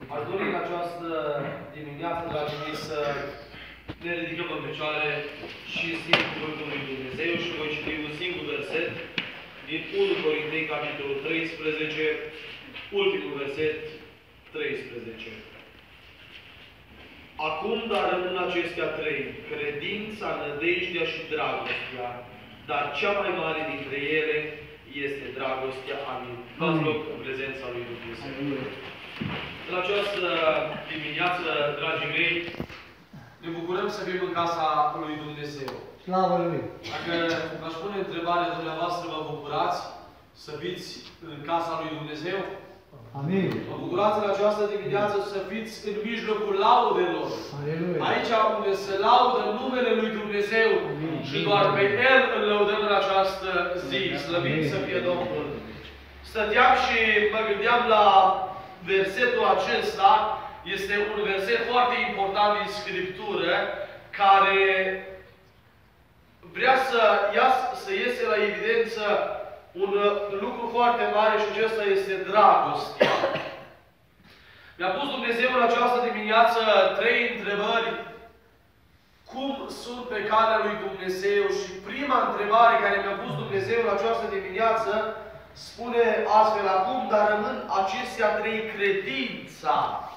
Aș dori în această dimineață, dragii mei, să ne ridicăm în picioare și citim Cuvântul lui Dumnezeu și voi citi un singur verset din 1 Corinteni, capitolul 13, ultimul verset, 13. Acum, dar rămân acestea trei: credința, nădejdea și dragostea, dar cea mai mare dintre ele este dragostea. Amin. Vă rog în prezența lui Dumnezeu. În această dimineață, dragii mei, ne bucurăm să fim în casa lui Dumnezeu. Slavă Lui! Dacă aș pune întrebarea dumneavoastră, vă bucurați să fiți în casa lui Dumnezeu? Amin! Vă bucurați în această dimineață să fiți în mijlocul laudelor. Aleluia! Aici unde se laudă numele lui Dumnezeu. Amin. Și doar pe El îl lăudăm în această zi. Slăvit să fie Domnul! Stăteam și mă gândeam la versetul acesta. Este un verset foarte important din Scriptură, care vrea să iese la evidență un lucru foarte mare și acesta este dragostea. Mi-a pus Dumnezeu în această dimineață trei întrebări. Cum sunt pe calea lui Dumnezeu? Și prima întrebare care mi-a pus Dumnezeu în această dimineață spune astfel: acum, dar rămân acestea trei: credința.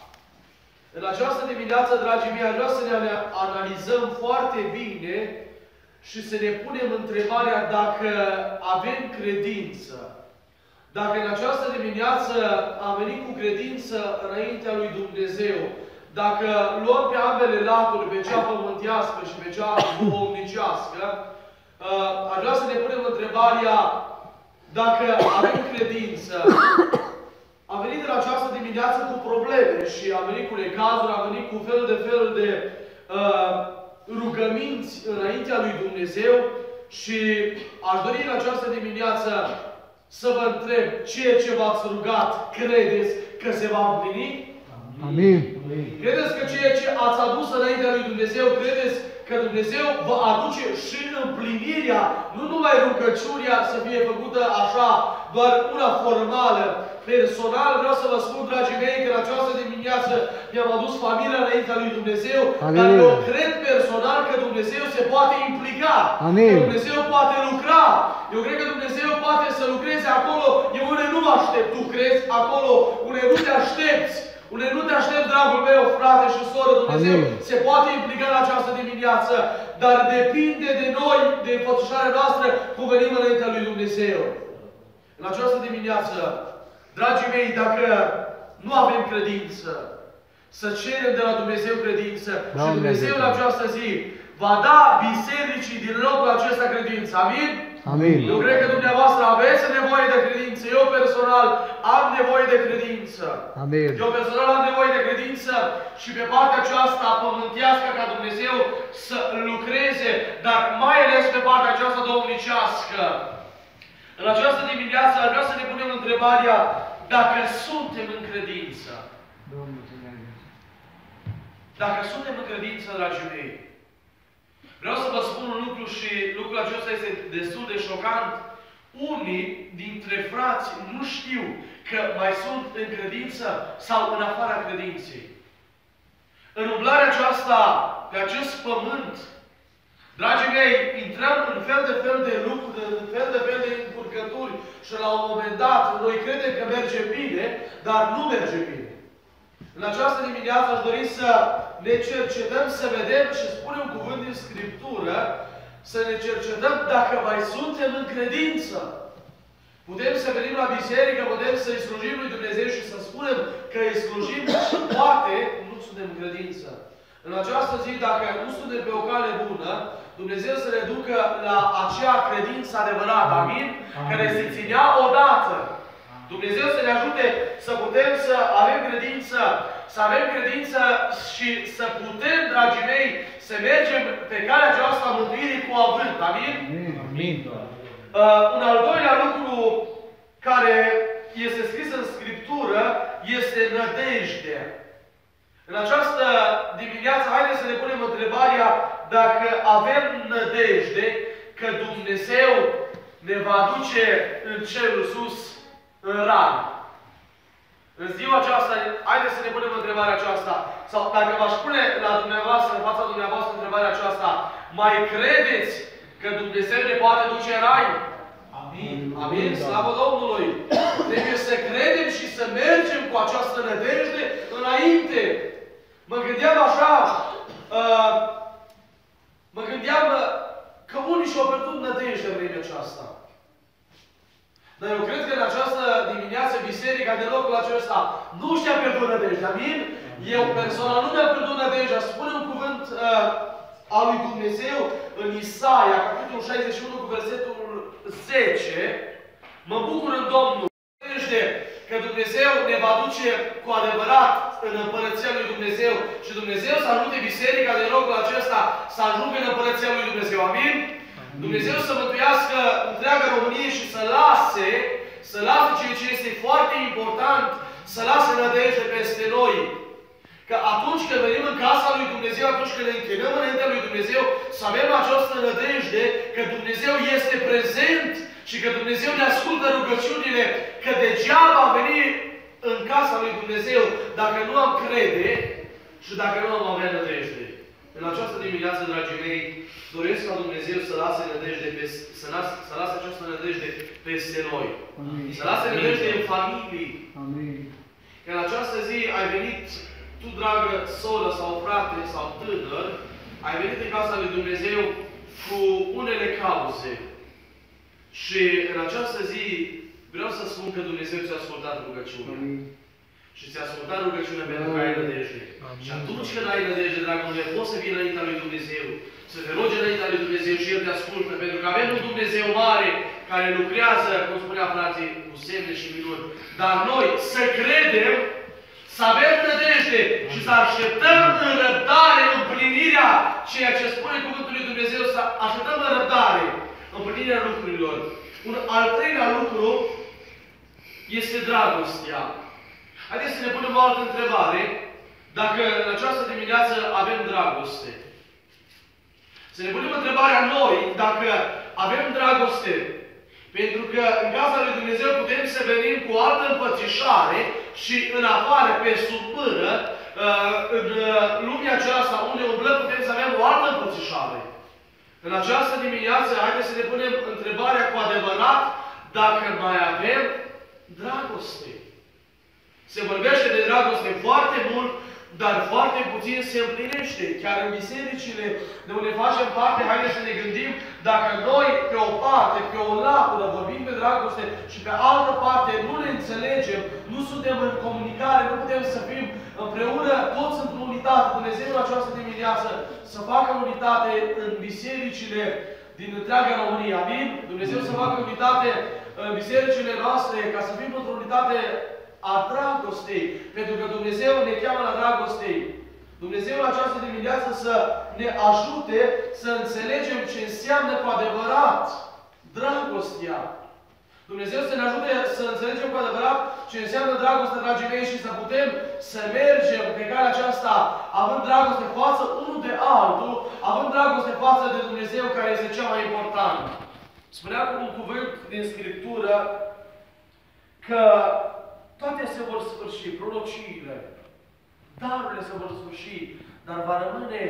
În această dimineață, dragii mei, aș vrea să ne analizăm foarte bine și să ne punem întrebarea dacă avem credință. Dacă în această dimineață am venit cu credință înaintea lui Dumnezeu, dacă luăm pe ambele laturi, pe cea pământească și pe cea duhovnicească, aș vrea să ne punem întrebarea dacă avem credință. Am venit în această dimineață cu probleme și am venit cu necazuri, am venit cu fel de rugăminți înaintea lui Dumnezeu și aș dori în această dimineață să vă întreb: ceea ce v-ați rugat, credeți că se va împlini? Amin. Credeți că ceea ce ați adus înaintea lui Dumnezeu, credeți că Dumnezeu vă aduce și împlinirea, nu numai rugăciunea să fie făcută așa, doar una formală, personal? Vreau să vă spun, dragii mei, că în această dimineață mi-am adus familia înaintea lui Dumnezeu, dar eu cred personal că Dumnezeu se poate implica, Amin. că Dumnezeu poate lucra. Eu cred că Dumnezeu poate să lucreze acolo unde nu mă aștept. Tu crezi acolo unde nu te aștepți. Unde nu te aștept, dragul meu, frate și soră, Dumnezeu se poate implica în această dimineață, dar depinde de noi, de înfățișarea noastră, cum venim înaintea lui Dumnezeu. În această dimineață, dragii mei, dacă nu avem credință, să cerem de la Dumnezeu credință, și Dumnezeu în această zi va da bisericii din locul acesta credință. Amin? Amin. Eu cred că dumneavoastră aveți nevoie de credință. Eu personal am nevoie de credință. Amin. Eu personal am nevoie de credință și pe partea aceasta pământească ca Dumnezeu să lucreze, dar mai ales pe partea aceasta domnicească. În această dimineață aș vrea să ne punem întrebarea dacă suntem în credință. Dacă suntem în credință, dragii mei. Vreau să vă spun un lucru și lucrul acesta este destul de șocant. Unii dintre frați nu știu că mai sunt în credință sau în afara credinței. În umblarea aceasta, pe acest pământ, dragii mei, intrăm în fel de lucruri, în fel de încurcături și la un moment dat noi credem că merge bine, dar nu merge bine. În această dimineață aș dori să ne cercetăm, să vedem și spune un cuvânt din Scriptură, să ne cercetăm dacă mai suntem în credință. Putem să venim la biserică, putem să-i slujim lui Dumnezeu și să spunem că îi slujim și poate nu suntem în credință. În această zi, dacă nu suntem pe o cale bună, Dumnezeu să ne ducă la acea credință adevărată, amin? Care se ținea odată. Dumnezeu să ne ajute să putem să avem credință, și să putem, dragii mei, să mergem pe calea aceasta a mântuirii cu avânt. Amin? Amin. Un al doilea lucru care este scris în Scriptură este nădejdea. În această dimineață, haideți să ne punem întrebarea dacă avem nădejde că Dumnezeu ne va duce în cerul sus, în rai. În ziua aceasta, haideți să ne punem întrebarea întrebarea aceasta, sau dacă v-aș pune la dumneavoastră, în fața dumneavoastră, întrebarea aceasta, mai credeți că Dumnezeu ne poate duce în rai? Amin. Amin? Slavă Domnului! Trebuie să credem și să mergem cu această nădejde înainte. Mă gândeam așa, că unii și-au pierdut nădejde în vremea aceasta. Dar eu cred că în această dimineață biserica de locul acesta nu și-a pierdut nădejdea. Amin? Eu personal nu mi-am pierdut nădejdea. Spune un cuvânt al lui Dumnezeu în Isaia, capitolul 61, cu versetul 10. Mă bucur în Domnul. Că Dumnezeu ne va duce cu adevărat în Împărăția lui Dumnezeu și Dumnezeu să ajute biserica de locul acesta să ajungă în Împărăția lui Dumnezeu. Amin? Dumnezeu să mântuiască întreaga Românie și să lase ceea ce este foarte important, să lase nădejde peste noi. Că atunci când venim în casa lui Dumnezeu, atunci când ne închinăm înaintea lui Dumnezeu, să avem această nădejde că Dumnezeu este prezent și că Dumnezeu ne ascultă rugăciunile, că degeaba am venit în casa lui Dumnezeu dacă nu am crede și dacă nu am avea nădejde. În această dimineață, dragii mei, doresc ca Dumnezeu să lase această nădejde peste noi. Amin. Să lase nădejde în familii. Amin. Că în această zi ai venit, tu, dragă soră sau frate sau tânăr, ai venit în casa lui Dumnezeu cu unele cauze. Și în această zi vreau să spun că Dumnezeu ți-a ascultat rugăciunea. Amin. Și ți-a ascultat rugăciunea pentru că ai nădejde. Și atunci când ai nădejde, dragul meu, poți să vii înaintea lui Dumnezeu, să te rogi înaintea lui Dumnezeu și El te ascultă, pentru că avem un Dumnezeu mare care lucrează, cum spunea frații, cu semne și minuni. Dar noi să credem, să avem nădejde și să așteptăm în răbdare împlinirea ceea ce spune cuvântul lui Dumnezeu, să așteptăm în răbdare împlinirea lucrurilor. Un al treilea lucru este dragostea. Haideți să ne punem o altă întrebare. Dacă în această dimineață avem dragoste. Să ne punem întrebarea noi dacă avem dragoste. Pentru că în casa lui Dumnezeu putem să venim cu o altă împățișare și în afară, pe sub mână, în lumea aceasta unde umblăm, putem să avem o altă împățișare. În această dimineață, haideți să ne punem întrebarea cu adevărat dacă mai avem dragoste. Se vorbește de dragoste foarte mult, dar foarte puțin se împlinește. Chiar în bisericile de unde facem parte, haideți să ne gândim, dacă noi pe o parte, pe o latură, vorbim de dragoste și pe altă parte nu ne înțelegem, nu suntem în comunicare, nu putem să fim împreună, toți într-o unitate. Dumnezeu în această dimineață să facă unitate în bisericile din întreaga România. Amin? Dumnezeu să facă unitate în bisericile noastre, ca să fim într-o unitate a dragostei. Pentru că Dumnezeu ne cheamă la dragostei. Dumnezeu în această dimineață să ne ajute să înțelegem ce înseamnă cu adevărat dragostea. Dumnezeu să ne ajute să înțelegem cu adevărat ce înseamnă dragostea, dragii mei, și să putem să mergem pe calea aceasta având dragoste față unul de altul, având dragoste față de Dumnezeu, care este cea mai importantă. Spunea cu un cuvânt din Scriptură că toate se vor sfârși, prorociile, darurile se vor sfârși, dar va rămâne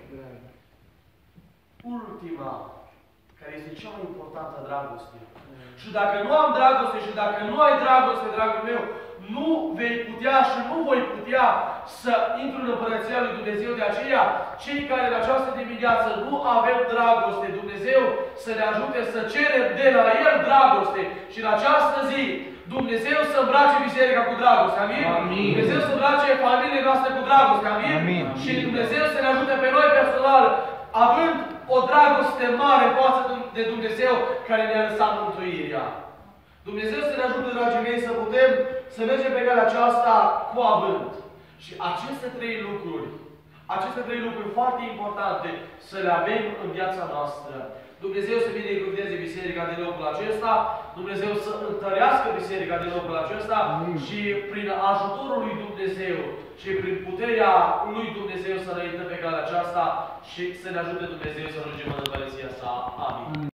ultima, care este cea mai importantă, dragoste. Și dacă nu am dragoste și dacă nu ai dragoste, dragul meu, nu vei putea și nu voi putea să intru în Împărăția lui Dumnezeu. De aceea, cei care în această dimineață nu avem dragoste, Dumnezeu să ne ajute să cerem de la El dragoste. Și în această zi, Dumnezeu să îmbrace biserica cu dragoste. Amin? Amin. Dumnezeu să îmbrace familiile noastre cu dragoste. Amin? Amin. Și Dumnezeu să ne ajute pe noi personal, având o dragoste mare față de Dumnezeu care ne-a lăsat mântuirea. Dumnezeu să ne ajute, dragii mei, să putem să mergem pe calea aceasta cu avânt. Și aceste trei lucruri foarte importante să le avem în viața noastră. Dumnezeu să binecuvânteze biserica din locul acesta, Dumnezeu să întărească biserica din locul acesta. Amin. Și prin ajutorul lui Dumnezeu și prin puterea lui Dumnezeu să înaintăm pe calea aceasta și să ne ajute Dumnezeu să ajungem în Împărăția sa. Amin.